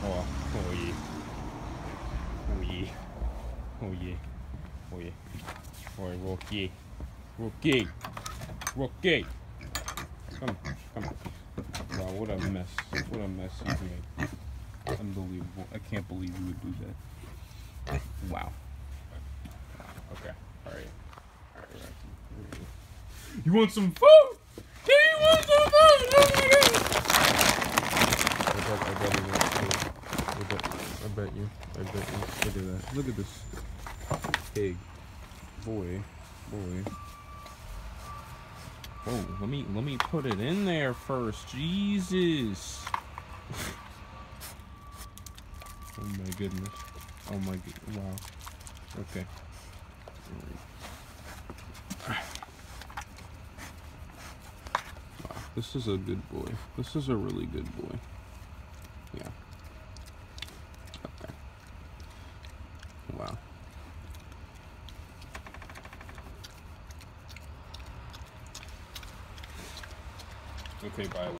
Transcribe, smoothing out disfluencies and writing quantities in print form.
Oh, oh yeah. Oh yeah. Oh yeah. Oh yeah. Alright, Rocky. Rocky. Rocky. Come, come. Wow, what a mess. What a mess he's made. Unbelievable. I can't believe you would do that. Wow. Okay. Alright. Alright, Rocky. You want some food? Do you want some food? Oh my god! I bet he wants food. I bet you. Look at that. Look at this pig. Boy. Oh, let me put it in there first. Jesus. Oh my goodness. Oh my god. Wow. Okay. Wow. This is a good boy. This is a really good boy. Yeah. Okay. Wow. Okay, bye.